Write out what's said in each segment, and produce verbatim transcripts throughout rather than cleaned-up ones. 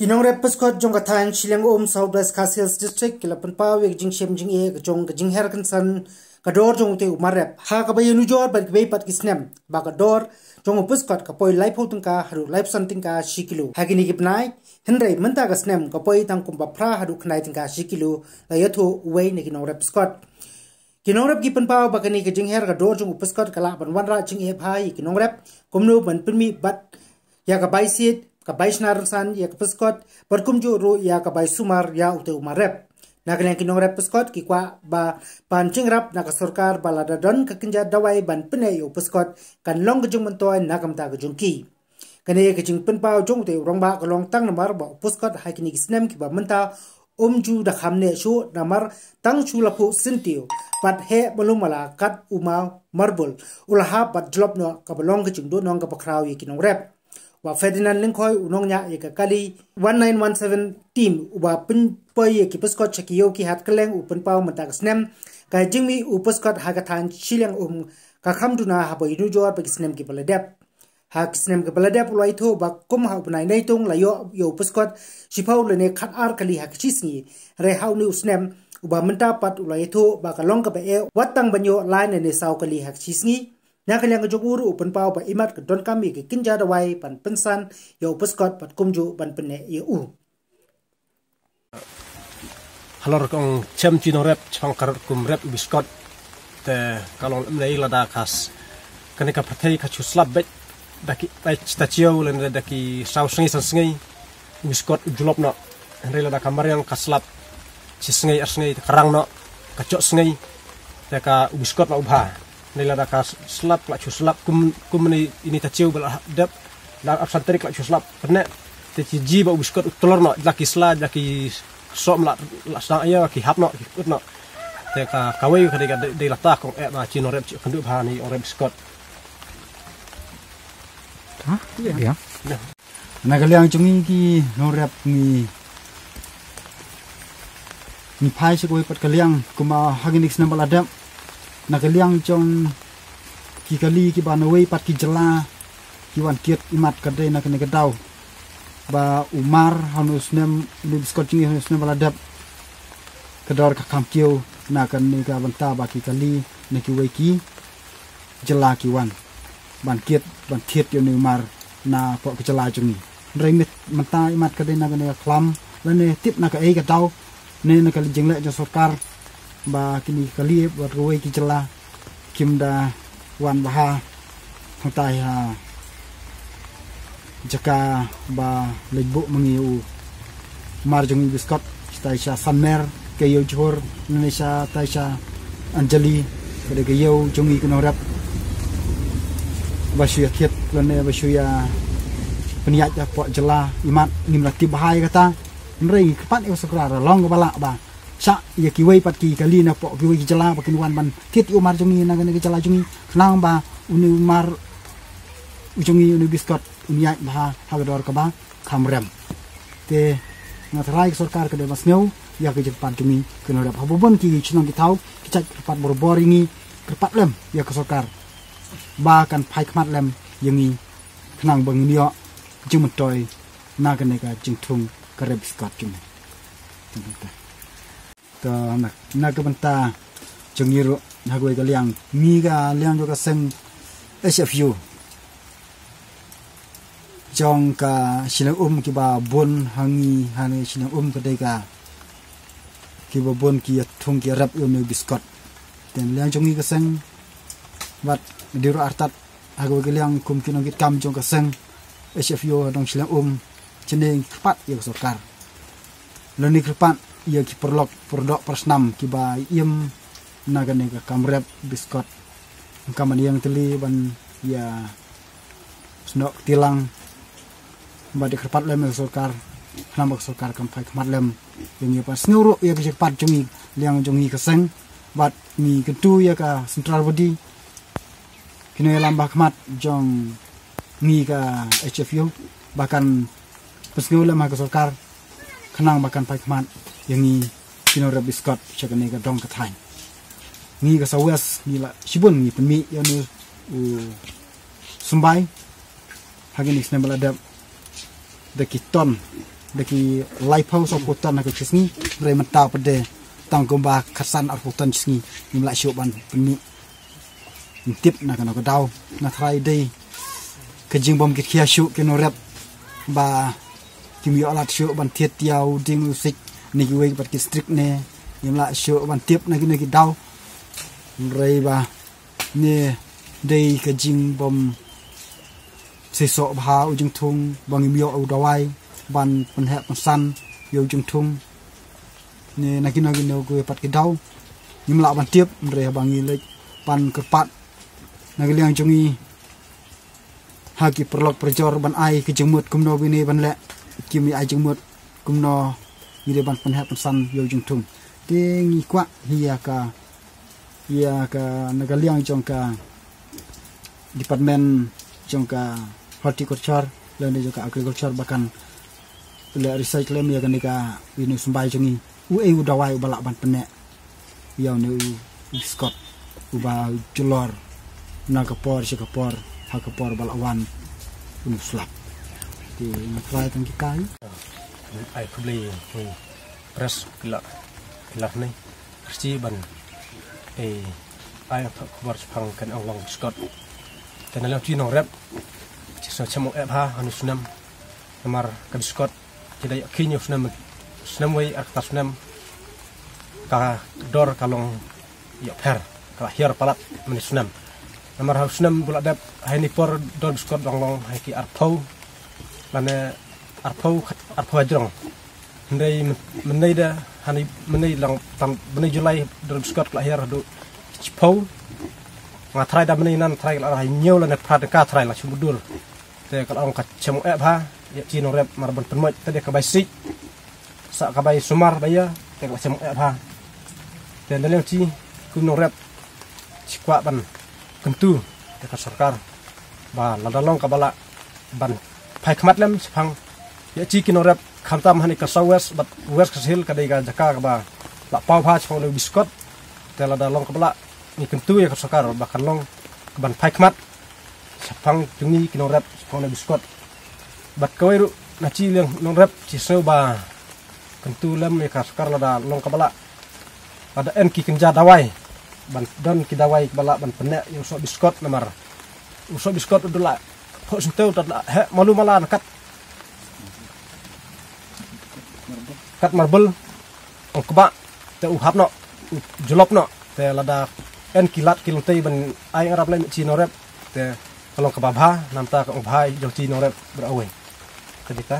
Kinong rep Puskot jong kathan Shillong Om Southwest Castles District kilapan pawik jing shem jing e jong jing herkan san kador jong te umar rep ha ka bayu nujor bat bay pat kisnem ba kador jong Puskot ka poi life hutun ka haru life something ka shikilo hagini gipnai henrei menta ka snem ka poi tang kumba phra haru khnai ting ka shikilo la yatho way ne kinong rep Puskot kinong rep gipan paw ba kani ka jing her ka dor jong Puskot kala ban wanra jing e phai kinong rep kumno ban pinmi bat ya ka bai sit ka baishnar san ya ka Puskot perkum jo ro ya ka bai sumar ya ute umar rep nagalen kinong rep Puskot ki kwa ba pancing rap na ka sarkar balada don ka kinja dawai ban pene yo Puskot kan long ka jung mentoy nakam ta ka jung ki kane ka jing pen pau jong te rong ba ka long tang namar ba Puskot ha kini snem ki ba menta om ju da khamne shu namar tang chu la phu sintiu pat he balumala kat uma marbul ulha pat drop no ka balong ka jing do nong ka pakraw yi kinong rep wa Ferdinand Lingkhoy unong nya ye ka kali one nine one seven team wa pin poi ye ki Puskot chakiyo ki hat keleng u pen pau mata snem ka jingmi u Puskot ha ka than Shillong um ka khamduna ha bai nu jor pa snem ki baladep ha snem ki baladep loi tho ba kum ha unai nei tung la yo yo Puskot shipau le ne khat ar kali ha chisni re hau nu snem u ba menta pat ulai tho ba ka long ka be e watang banyo line ne sau kali ha chisni Nakaliang ka joguru upan pau pa imat ka don kami ka kinja dawai pan pensan yo Puskot pat kumju ban pene ye u. Halor kong cem tino rep chong kar kum rep Puskot te kalong mlei lada kas kane ka pathai ka chuslap bet daki pai stachio len daki sau sengi san sengi Puskot julop no henre lada kamar yang kaslap cisngai asngai karang no kacok sengi te ka Puskot la ubha nila daka slap la chu slap kum kum ni ini tachiu bal dap la absan tarik la chu slap perne te ji ba Puskot utolor no laki sla laki som la la sa ya ki hap no ki ut no te ka kawai ka de de la ta kong e ma chino rep kandu bha ni orem Puskot ha ya na galiang chungi ki no rep ni ni phai se koi pat galiang kuma haginix nambal adap nakaliang jong ki kali ki banawei pat ki jela ki wan kiet imat kade nak ne kedau ba umar hanus nem ni Puskot jingi hanus nem baladap kedor ka kamkiu nakan ni ka banta ba ki kali ne ki wei ki jela ki wan ban kiet ban kiet yo ni umar na po ki jela jungi reng menta imat kade nak ne klam lane tip nak e kedau ne nak li jingle jo sarkar ba kini kali buat roi ki jela kimda wan baha hantai ha jaka ba lebu mengiu marjung Puskot taisha samer kayo jor Indonesia taisha Anjali pada kayo jungi kuno rap basya kiat lane basya peniat ya po jela imat ngimlati bahaya kata nrei kepat yo sakra long bala ba sa ya kiwei pat ki kali na po kiwei jela pakin wan ban kit umar jungi na gane jela jungi nang ba uni umar jungi uni Puskot unia ba hagador ka ba khamrem te ngatrai sarkar ka de masneu ya ke jepat jungi kena dap habubon ki chinong ki tau ki chat pat borbor ini kerpat lem ya ke sarkar ba kan phai khmat lem yangi khnang bang nio jumtoy na gane ka jingthung ka re Puskot jungi to nak nak benta jengiru hagoi galiang mi ga liang jo ka seng S F U jong ka Shillong um ki ba bon hangi hane Shillong um ka dega ki ba bon ki thung ki rap yo no Puskot ten liang jongi ka seng wat diru artat hagoi galiang kum ki nongit kam jong ka seng S F U dong Shillong um jeneng kepat yo sarkar lani kepat ia ki perlok perdok persnam ki ba iem nagane ka kamrep Puskot kaman yang teli ban ya snok tilang ba de kerpat lem sarkar nama sarkar kam pai kmat lem yang ya pas nguru ya ki cepat jungi liang jungi keseng bat mi ketu ya ka central body kini lambah kmat jong mi ka H F U bahkan pesneu lem ka sarkar kenang bahkan pai kmat yang ni kino rep Puskot chakane ka dong ka thai ni ka sawas ni la shibun ni penmi ya nu sumbai hagin isne balada de kiton deki laipau soputan nak cisni bre menta pede tang gomba khasan arputan cisni nimla syoban peni tip nak nak dau na try day kejing bom kit khia syu ke no rep ba kimi alat syu ban thiet tiau ding music ni we pat ki strict ne nimla syu ban tip na ki ne ki dau rei ba ni day kejing bom sesok bha ujung thung bang mio au dawai ban penhek pesan yo ujung thung ni nak kina kina gue pat ke dau nimla ban tiep re bang lek pan kerpat nak liang jungi haki perlok perjor ban ai ke jemut kumno bini ban le kimi ai jemut kumno ide ban penhek pesan yo ujung thung ting kwa hiya ka hiya ka nak liang jong ka departemen jong ka horticulture dan juga agriculture bahkan le research lem ya kanika ini sumbai jongi u e udawai balak ban penek ya ne u scott uba jelor na kapor si kapor ha kapor balawan unu slap di try tang kai ai kubli press kila kila ni arti ban eh ai kapor pang kan long scott dan lalu tino rep so chamo ep ha anu sunam namar kan scott jadi kinyo sunam sunam wei arta sunam ka dor kalong ya per ka hier palat men sunam namar ha sunam bulak dap haini por dor scott long hai ki arpau lane arpau arpau jrong ndai menai da hani menai lang tam menai julai dor scott la hier do chpau ngatrai da menai nan trai la hai nyeu la ne prat ka trai la chumudur te kalau angkat cemu ep ha ya cino rep marbon penmoj tadi ka basic sa ka bai sumar baya te ka cemu ep ha te dalem ci kuno rep cikwa ban kentu te ka sarkar ba la dalong ka bala ban pai khmat lem phang ya ci kino rep khamtam hani ka sawes bat wes ka sil ka dai ga jaka ka ba la pau pha chong le biskot te la dalong ka bala ni kentu ya ka sarkar ba kan long ban pai khmat sapang jungi kino rep pang na biskot bat kawai ru na ci leng nong rep ci seu ba kentu lem me ka skar la da long ka bala ada en ki kenja dawai ban don ki dawai bala ban penek yo so biskot namar uso biskot udula ho senteu ta he malu mala kat kat marbel ong keba te u hapno julop no te lada en kilat kilotei ban ai arab lai ci no rep te kalau ke babha namta ke obhai joti norep berawai ketika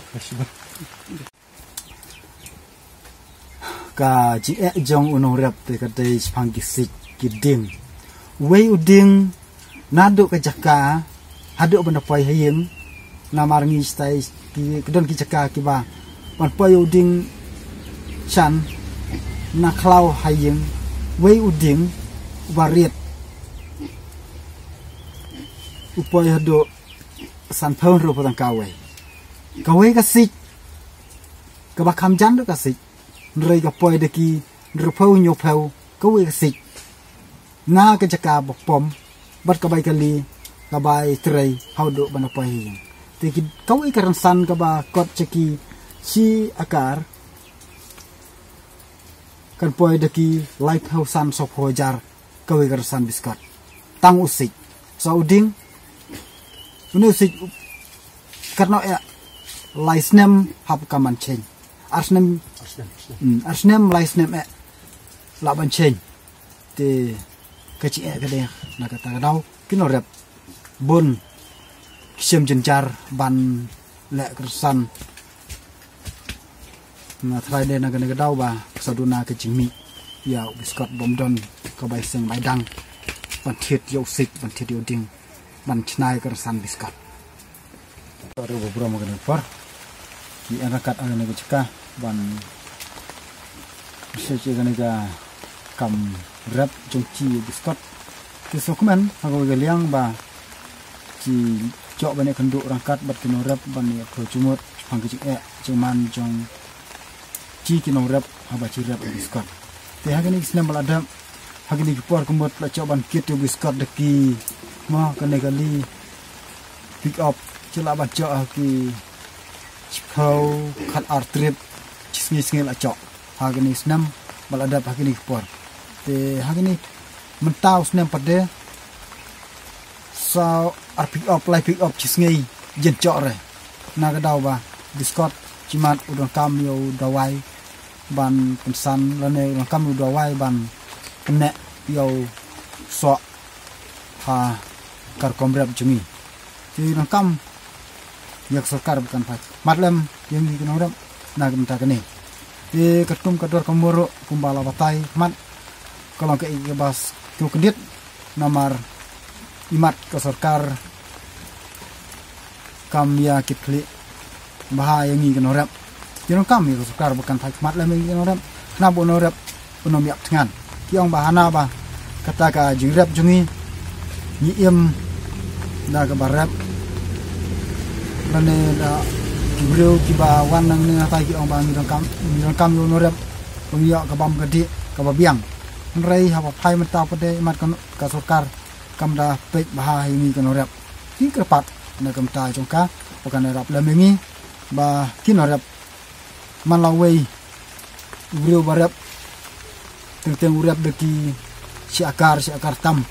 ka ji e jong unorep te ka dei spang kisik kiding wei uding nadu ke jaka hadu benda pai hayeng namar ngi stai ki kedon ki jaka ki ba pan pai uding chan na klau hayeng wei uding variet upaya hado san phon ro patang kawai kawai kasik ka ba kham jan do kasik rei ka poi de ki ro phau nyo phau kawai kasik nga ka jaka bopom bat ka bai kali ka bai trei hau do bana pai te ki kawai karan san ka ba kot cheki si akar kan poi de ki life hau san so phojar kawai karan san biskot tang usik sauding ini sih karena ya license hab kaman change arsnem arsnem license eh laban change te kecil eh kade nak kata dau kino rep bon kisem jenjar ban le kersan na try de nak nak dau ba saduna kecil mi ya biskot bomdon ka bai seng bai dang ban thiet yo sik ban thiet yo ding ban chnai kersan biskot ro bobro mo kan par ki anakat ana ne chika ban seche kan ga kam rap jongchi biskot ki sokman hago ga liang ba ki jok bane kenduk rangkat bat kino rap ban ne ko jumut hang ki e cuman jong chi kino rap haba chi rap biskot te hagani isna baladam hagani ki por kumot la coban kit biskot de ki ma kan kali pick up cila baca ki kau kat artrip cisngi cisngi la cok hagini senam balada hagini kepor te hagini mentau senam pada so ar pick up lai pick up cisngi jen cok re na ka dau ba biskot cimat udon kam yo dawai ban pensan lane udon kam yo dawai ban kene yo so ha kar komrep jemi ti udon kam yak sarkar bukan pak matlem yang di orang nak minta kene di ketum kedor kemuru kumbala batai mat kalau ke bas tu kedit nomor imat ke sarkar kam ya kitli bahaya yang di orang yang kam ya sarkar bukan pak matlem yang di orang kenapa orang unom yak dengan yang bahana bah kata ka jingrep jungi nyiem da ke barap lane da kibreu kiba wan nang ne tai ki ong bang ni kam ni kam yo norep pengya ka bam gede ka babiang rei ha pa phai man ta pade mat kan ka sarkar kam da pek bah ini kan norep ki kerpat na kam ta jong ka pakan rap le mengi ba ki norep man lawei kibreu barap teng teng urep de ki si akar si akar tam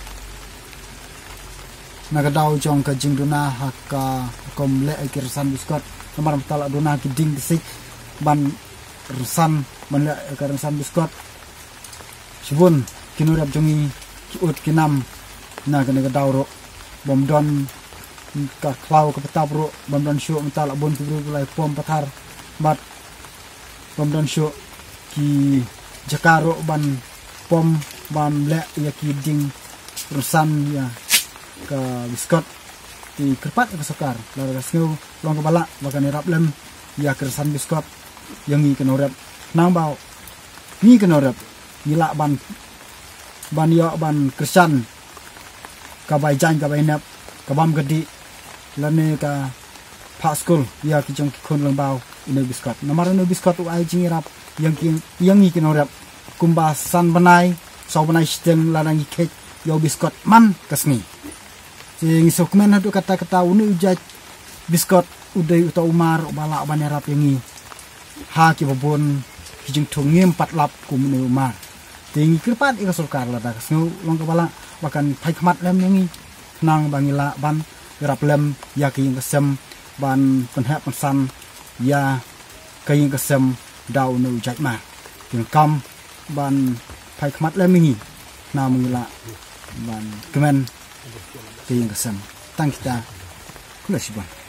nagadau jong ka jingduna haka komle ikirsan biskot kamar tala duna ki ding sik ban rusan ban le ikirsan biskot sibun kinurap jongi ki ut kinam na ga nagadau ro bom don ka klau ka petap ro bom don syo mentala bon ki bru lai pom pathar bat bom don syo ki jakaro ban pom ban le ya ki ding rusan ya ke biskot di kerpat ke sakar lara snu long ke balak bahkan rap lem ya kersan biskot yang ni kenorep nang bau ni kenorep gila ban ban yo ban kersan ka bai jan ka bai nap ka bam gedi lane ka pa school ya ki jong khon long bau ini biskot namar no biskot ai jing rap yang ki yang ni kenorep kumbasan banai so banai stem larang kek yo biskot man kasni sing sokmen hadu kata-kata uni ujaj biskot udai uta umar balak banerap yangi ha ki babon kijing thungim patlap kumne umar tingi kirpat ika sarkar la dak snu long kepala bahkan pai khmat lem yangi nang bangila ban rap lem ya ki kesem ban penhap pensan ya kayin kesem dau nu ujaj ma ting kam ban pai khmat lem yangi na mengila ban kemen yang kesem tang kita kula siban